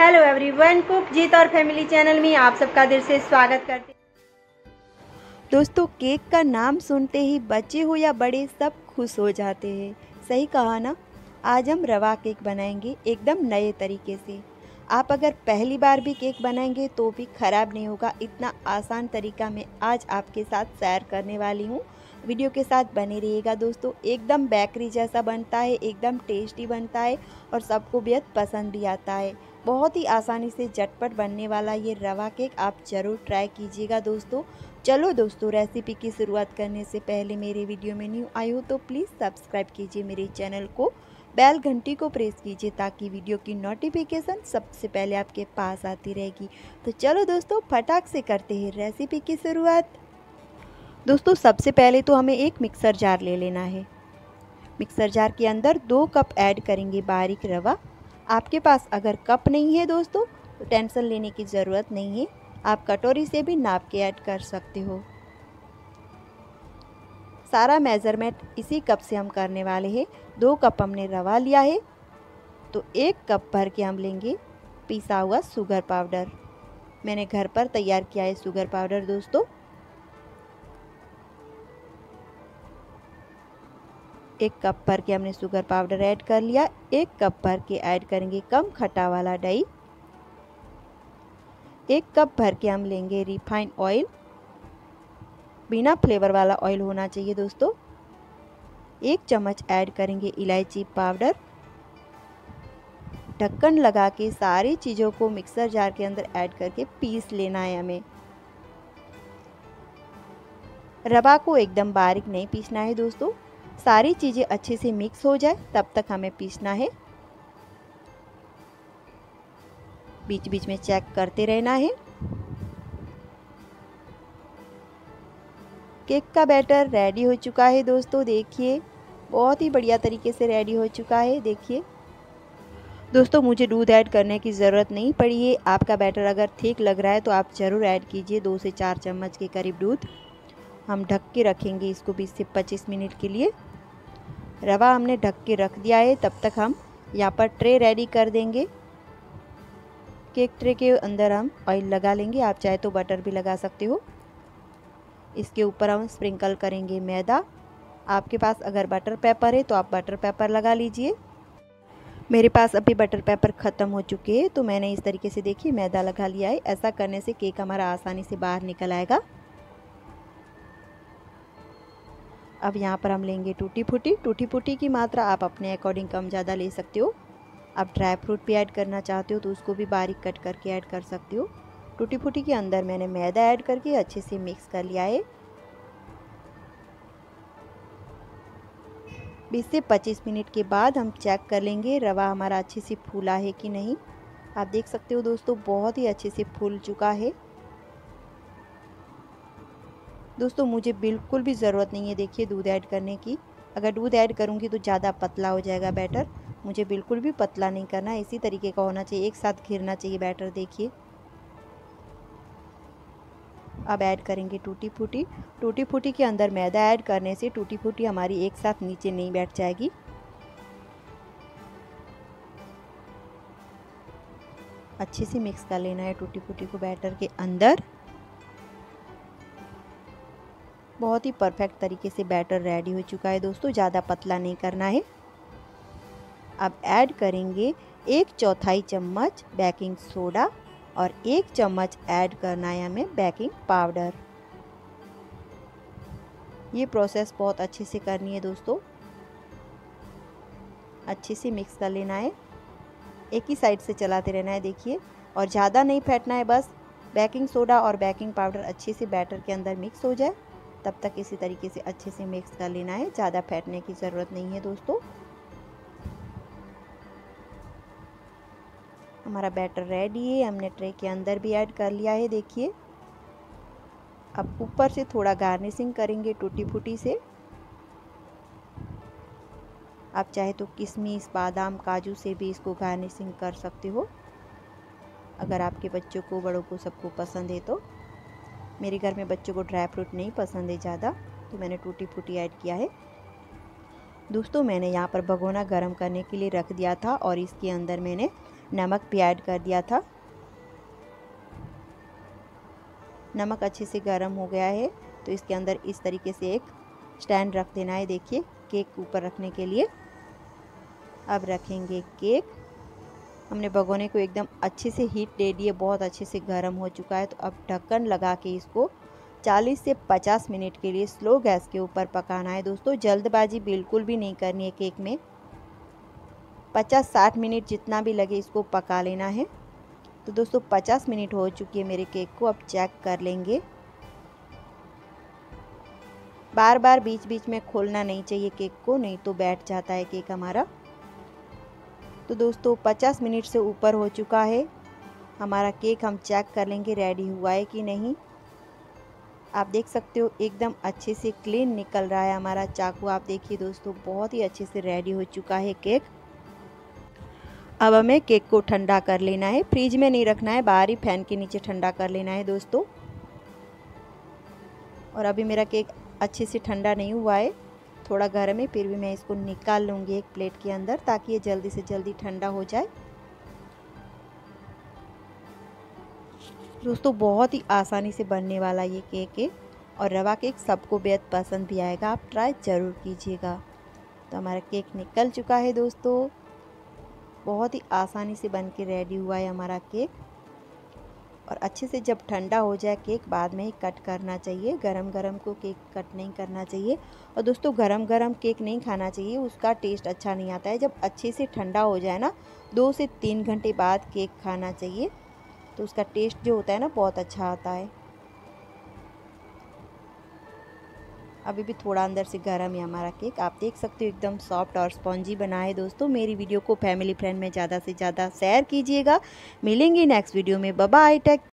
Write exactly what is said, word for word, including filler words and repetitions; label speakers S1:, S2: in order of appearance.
S1: Hello everyone, cook जीत और family channel में आप सबका दिल से स्वागत करते।
S2: दोस्तों, केक का नाम सुनते ही बच्चे हो या बड़े सब खुश हो जाते हैं। सही कहा ना। आज हम रवा केक बनाएंगे एकदम नए तरीके से। आप अगर पहली बार भी केक बनाएंगे तो भी ख़राब नहीं होगा। इतना आसान तरीका मैं आज आपके साथ शेयर करने वाली हूँ। वीडियो के साथ बने रहिएगा दोस्तों। एकदम बेकरी जैसा बनता है, एकदम टेस्टी बनता है और सबको बेहद पसंद भी आता है। बहुत ही आसानी से झटपट बनने वाला ये रवा केक आप ज़रूर ट्राई कीजिएगा दोस्तों। चलो दोस्तों, रेसिपी की शुरुआत करने से पहले मेरे वीडियो में न्यू आए हो तो प्लीज़ सब्सक्राइब कीजिए मेरे चैनल को, बेल घंटी को प्रेस कीजिए ताकि वीडियो की नोटिफिकेशन सबसे पहले आपके पास आती रहेगी। तो चलो दोस्तों, फटाक से करते हैं रेसिपी की शुरुआत। दोस्तों, सबसे पहले तो हमें एक मिक्सर जार ले लेना है। मिक्सर जार के अंदर दो कप ऐड करेंगे बारीक रवा। आपके पास अगर कप नहीं है दोस्तों तो टेंशन लेने की ज़रूरत नहीं है, आप कटोरी से भी नाप के ऐड कर सकते हो। सारा मेज़रमेंट इसी कप से हम करने वाले हैं। दो कप हमने रवा लिया है तो एक कप भर के हम लेंगे पिसा हुआ शुगर पाउडर। मैंने घर पर तैयार किया है शुगर पाउडर दोस्तों। एक कप भर के हमने शुगर पाउडर ऐड कर लिया। एक कप भर के ऐड करेंगे कम खट्टा वाला दही। एक कप भर के हम लेंगे रिफाइंड ऑयल, बिना फ्लेवर वाला ऑयल होना चाहिए दोस्तों। एक चम्मच ऐड करेंगे इलायची पाउडर। ढक्कन लगा के सारी चीज़ों को मिक्सर जार के अंदर ऐड करके पीस लेना है हमें। रवा को एकदम बारीक नहीं पीसना है दोस्तों। सारी चीज़ें अच्छे से मिक्स हो जाए तब तक हमें पीसना है। बीच बीच में चेक करते रहना है। केक का बैटर रेडी हो चुका है दोस्तों। देखिए, बहुत ही बढ़िया तरीके से रेडी हो चुका है। देखिए दोस्तों, मुझे दूध ऐड करने की ज़रूरत नहीं पड़ी है। आपका बैटर अगर ठीक लग रहा है तो आप ज़रूर ऐड कीजिए दो से चार चम्मच के करीब दूध। हम ढक के रखेंगे इसको बीस से पच्चीस मिनट के लिए। रवा हमने ढक के रख दिया है। तब तक हम यहाँ पर ट्रे रेडी कर देंगे। केक ट्रे के अंदर हम ऑयल लगा लेंगे, आप चाहे तो बटर भी लगा सकते हो। इसके ऊपर हम स्प्रिंकल करेंगे मैदा। आपके पास अगर बटर पेपर है तो आप बटर पेपर लगा लीजिए। मेरे पास अभी बटर पेपर ख़त्म हो चुके हैं तो मैंने इस तरीके से देखिए मैदा लगा लिया है। ऐसा करने से केक हमारा आसानी से बाहर निकल आएगा। अब यहाँ पर हम लेंगे टूटी फूटी। टूटी फूटी की मात्रा आप अपने अकॉर्डिंग कम ज़्यादा ले सकते हो। आप ड्राई फ्रूट भी ऐड करना चाहते हो तो उसको भी बारीक कट करके ऐड कर सकते हो। टूटी फूटी के अंदर मैंने मैदा ऐड करके अच्छे से मिक्स कर लिया है। बीस से पच्चीस मिनट के बाद हम चेक कर लेंगे रवा हमारा अच्छे से फूला है कि नहीं। आप देख सकते हो दोस्तों, बहुत ही अच्छे से फूल चुका है। दोस्तों, मुझे बिल्कुल भी ज़रूरत नहीं है देखिए दूध ऐड करने की। अगर दूध ऐड करूँगी तो ज़्यादा पतला हो जाएगा बैटर। मुझे बिल्कुल भी पतला नहीं करना है, इसी तरीके का होना चाहिए, एक साथ घिरना चाहिए बैटर। देखिए, अब ऐड करेंगे टूटी फूटी। टूटी फूटी के अंदर मैदा ऐड करने से टूटी फूटी हमारी एक साथ नीचे नहीं बैठ जाएगी। अच्छे से मिक्स कर लेना है टूटी फूटी को बैटर के अंदर। बहुत ही परफेक्ट तरीके से बैटर रेडी हो चुका है दोस्तों। ज़्यादा पतला नहीं करना है। अब ऐड करेंगे एक चौथाई चम्मच बेकिंग सोडा और एक चम्मच ऐड करना है हमें बेकिंग पाउडर। ये प्रोसेस बहुत अच्छे से करनी है दोस्तों। अच्छे से मिक्स कर लेना है, एक ही साइड से चलाते रहना है देखिए, और ज़्यादा नहीं फेंटना है। बस बेकिंग सोडा और बेकिंग पाउडर अच्छे से बैटर के अंदर मिक्स हो जाए तब तक इसी तरीके से अच्छे से मिक्स कर लेना है। ज़्यादा फेंटने की ज़रूरत नहीं है दोस्तों। हमारा बैटर रेडी है। हमने ट्रे के अंदर भी ऐड कर लिया है देखिए। अब ऊपर से थोड़ा गार्निशिंग करेंगे टूटी फूटी से। आप चाहे तो किशमिश, बादाम, काजू से भी इसको गार्निशिंग कर सकते हो, अगर आपके बच्चों को, बड़ों को, सबको पसंद है तो। मेरे घर में बच्चों को ड्राई फ्रूट नहीं पसंद है ज़्यादा, तो मैंने टूटी फूटी ऐड किया है। दोस्तों, मैंने यहाँ पर भगोना गर्म करने के लिए रख दिया था और इसके अंदर मैंने नमक भी ऐड कर दिया था। नमक अच्छे से गर्म हो गया है तो इसके अंदर इस तरीके से एक स्टैंड रख देना है, देखिए केक ऊपर रखने के लिए। अब रखेंगे केक। हमने भगोने को एकदम अच्छे से हीट दे दी है, बहुत अच्छे से गर्म हो चुका है। तो अब ढक्कन लगा के इसको चालीस से पचास मिनट के लिए स्लो गैस के ऊपर पकाना है दोस्तों। जल्दबाजी बिल्कुल भी नहीं करनी है केक में। पचास साठ मिनट जितना भी लगे इसको पका लेना है। तो दोस्तों पचास मिनट हो चुकी है मेरे केक को, अब चेक कर लेंगे। बार बार बीच बीच में खोलना नहीं चाहिए केक को, नहीं तो बैठ जाता है केक हमारा। तो दोस्तों पचास मिनट से ऊपर हो चुका है हमारा केक। हम चेक कर लेंगे रेडी हुआ है कि नहीं। आप देख सकते हो एकदम अच्छे से क्लीन निकल रहा है हमारा चाकू। आप देखिए दोस्तों बहुत ही अच्छे से रेडी हो चुका है केक। अब हमें केक को ठंडा कर लेना है, फ्रिज में नहीं रखना है, बाहर ही फैन के नीचे ठंडा कर लेना है दोस्तों। और अभी मेरा केक अच्छे से ठंडा नहीं हुआ है, थोड़ा गर्म है, फिर भी मैं इसको निकाल लूँगी एक प्लेट के अंदर ताकि ये जल्दी से जल्दी ठंडा हो जाए। दोस्तों बहुत ही आसानी से बनने वाला ये केक है और रवा केक सबको बेहद पसंद भी आएगा, आप ट्राई ज़रूर कीजिएगा। तो हमारा केक निकल चुका है दोस्तों, बहुत ही आसानी से बन के रेडी हुआ है हमारा केक। और अच्छे से जब ठंडा हो जाए केक बाद में ही कट करना चाहिए, गरम गरम को केक कट नहीं करना चाहिए। और दोस्तों गरम गरम केक नहीं खाना चाहिए, उसका टेस्ट अच्छा नहीं आता है। जब अच्छे से ठंडा हो जाए ना, दो से तीन घंटे बाद केक खाना चाहिए, तो उसका टेस्ट जो होता है ना बहुत अच्छा आता है। अभी भी थोड़ा अंदर से गर्म है हमारा केक, आप देख सकते हो एकदम सॉफ्ट और स्पॉन्जी बना है दोस्तों। मेरी वीडियो को फैमिली फ्रेंड में ज़्यादा से ज़्यादा शेयर कीजिएगा। मिलेंगे नेक्स्ट वीडियो में, बाय बाय, टेक।